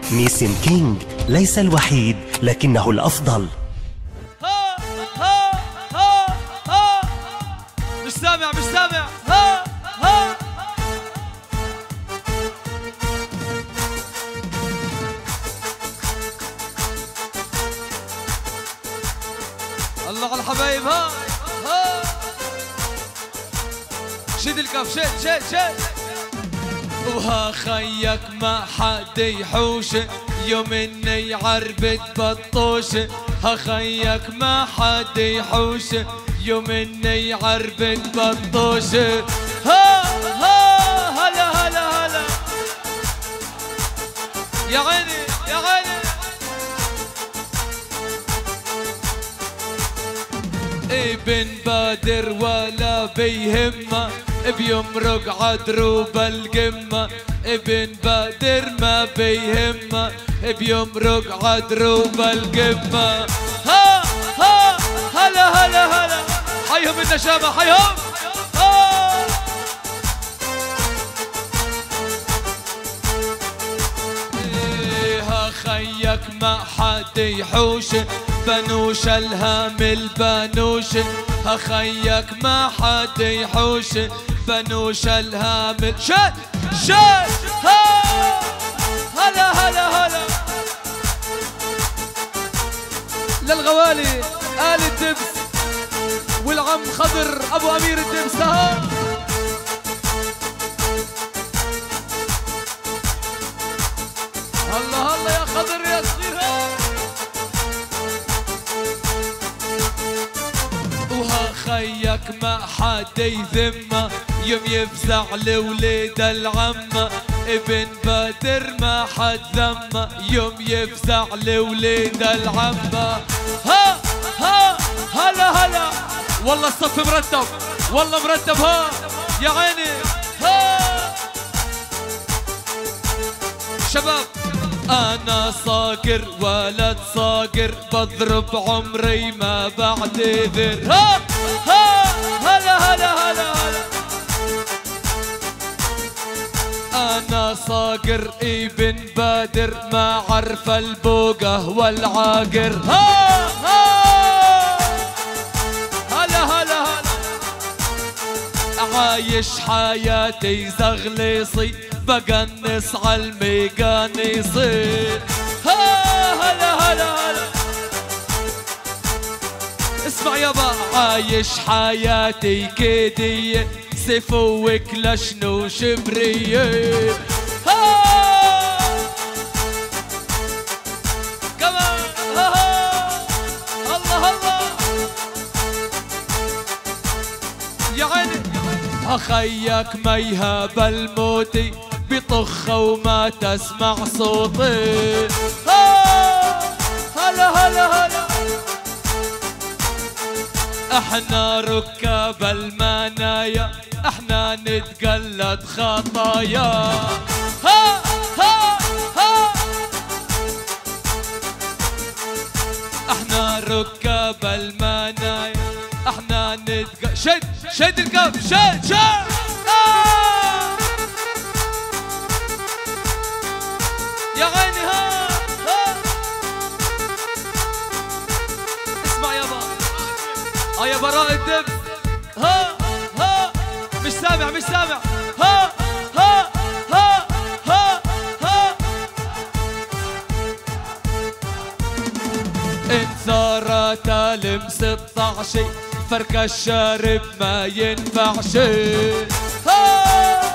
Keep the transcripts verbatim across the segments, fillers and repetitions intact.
نيسم كينج ليس الوحيد لكنه الأفضل. ها ها ها ها مش سامع مش سامع. ها ها الله على الحبايب. ها ها شد الكف شد شد شد. وها خيك ما حد يحوشه يوم اني عربت بطوشه. ها خيك ما حد يحوشه يوم اني عربت بطوشه. ها ها هلا هلا هلا يا عيني يا عيني. ابن بادر ولا بيهمه بيمرق عدروب القمة. ابن بادر ما بيهمه بيمرق عدروب القمة. ها ها هلا هلا هلا حيهم النشامة حيهم. ها ايه خيك ما حد يحوشه بنوش الهام البنوش. ها خيك ما حد يحوشه بنوش الهام شد شد. ها هلا هلا هلا للغوالي آل الدبس والعم خضر ابو امير الدبس. ها الله الله يا خضر يا صغير. وها خيك ما حد يذمه يوم يفزع لوليد العمه. ابن بادر ما حد ذمه يوم يفزع لوليد العمه. ها ها هلا هلا والله الصف مرتب والله مرتب. ها يا عيني. ها شباب أنا صاقر ولد صاقر بضرب عمري ما بعتذر. ها ها هلا هلا هلا هلا أنا صاقر ابن بادر ما عرف البوقة والعاقر. ها ها هلا هلا هلا عايش حياتي زغليصي بقنص عالميقانيصي. ها هلا هلا هلا اسمع يابا عايش حياتي كيدية سفوك لشنو شبرية. ها كمان ها الله الله يا عيني. أخيك ما يهاب الموتي بطخة وما تسمع صوتي. ها هلا هلا هلا احنا ركاب المنايا احنا نتقلد خطايا. ها ها ها احنا ركاب المنايا احنا نتقلد. شد شد الكف شد شد. آه يا عيني. ها ها اسمع يابا اه يا براء الدبس. ها ها مش سامع مش سامع. ها ها ها ها ها انثارات الم ستاشي فرك الشارب ما ينفعش. ها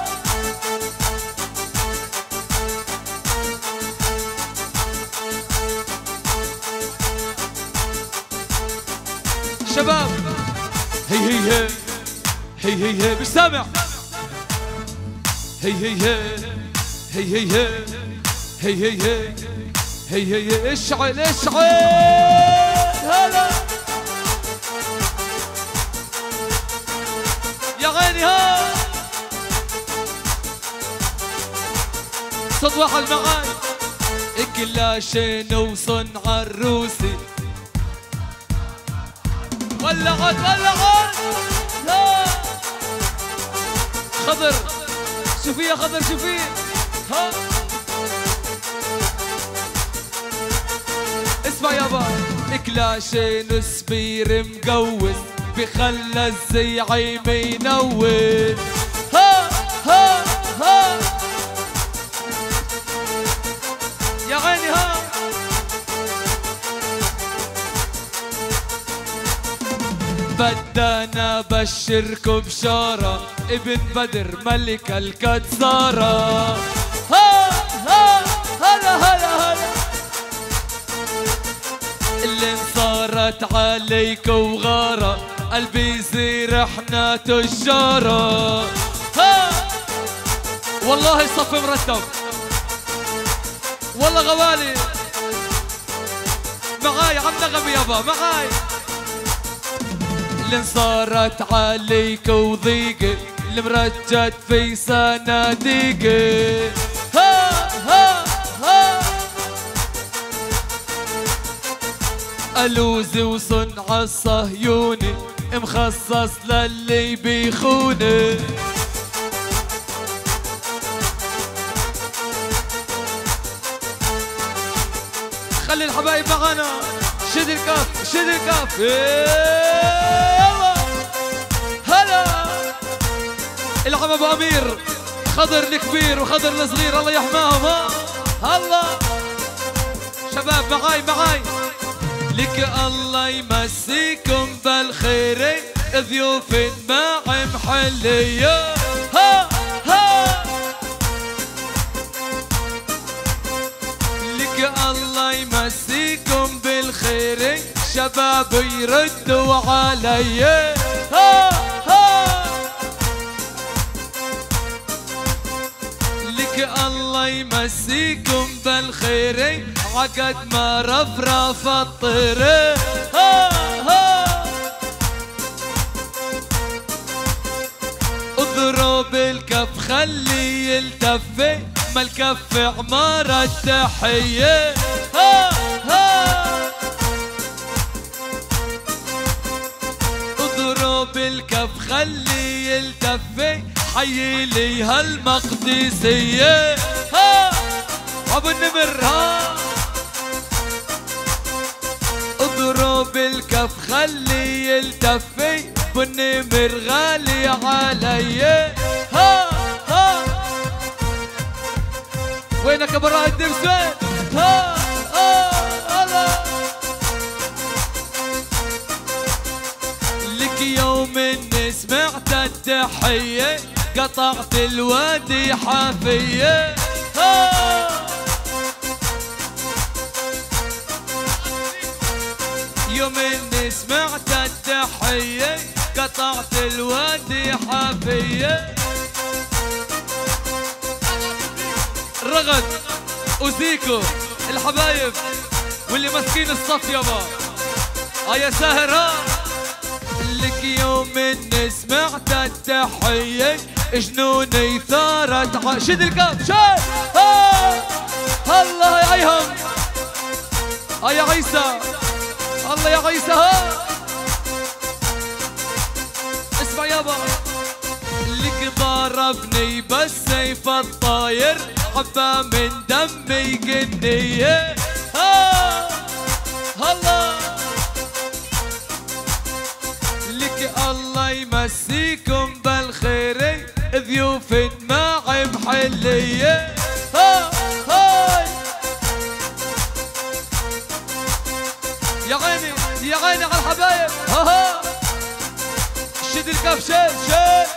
شباب هي هي هي هي هي مش سامع. هي هي هي هي هي هي هي هي هي هي اشعل اشعل. هلا يا عيني. ها صوت واحد معاي كلاشين وصنع الروسي. ولعت ولعت. لا خضر شوفي يا خضر شوفي. ها اسمع يابا. كلاشين سبير مقوس بخلى الزعيم ينوس. ها ها ها يا عيني ها. بدنا بشركم بشارة ابن بدر ملك الكتسارة. ها ها هلا هلا هلا اللي انصارت عليك وغارة قلبي يصير احنا تجارة. ها والله صف مرتب والله غوالي معاي عم نغم يابا معاي. اللي انصارت عليك وضيقة المرجت في صناديقة. ها ها ها ألوزي وصنع الصهيوني مخصص للي بيخوني. خلي الحبايب معانا. شد الكف شد الكف. يلا هلا العم ابو امير خضر الكبير وخضر الصغير الله يحماهم. ها هلا شباب معاي معاي. لك الله يمسيكم بالخير ضيوف مع محلية. ها ها لك الله يمسيكم بالخير شباب يردوا علي. ها ها لك الله يمسيكم بالخير عقد ما رفرف الطير. ها ها اضرب الكف خلي يلتفي ما الكف عمارة التحية. ها ها اضرب الكف خلي يلتفي حي لي هالمقدسية. ها ابو النمر. ها اضرب الكف خلي يلتفي بالنمر غالي علي. ها ها وينك يا براء الدمس وين؟ ها ها هلا لك يوم اني سمعت التحية قطعت الوادي حافية. ها يوم اني سمعت التحية قطعت الوادي حافية. رغد وزيكو الحبايب واللي ماسكين الصف يابا. اه يا ساهر. ها لك يوم اني سمعت التحية جنوني ثارت ع... شد الكف شد. ها الله يا عيهم. اه يا عيسى الله يا عيسى. ها اسمع يابا. لك ضربني بس سيف الطاير حبة من دمي جنية. ها هلا لك الله يمسيكم بالخير ضيوف مع محلية. ها هاي يا عيني يا عيني على الحبايب. ها ها شد الكف شد شد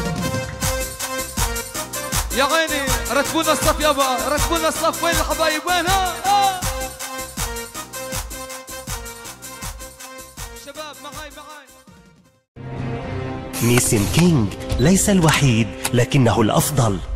يا عيني. رتبونا الصف يابا رتبونا الصف. وين الحبايب وين؟ ها ها شباب معاي معاي. نيسم كينج ليس الوحيد لكنه الأفضل.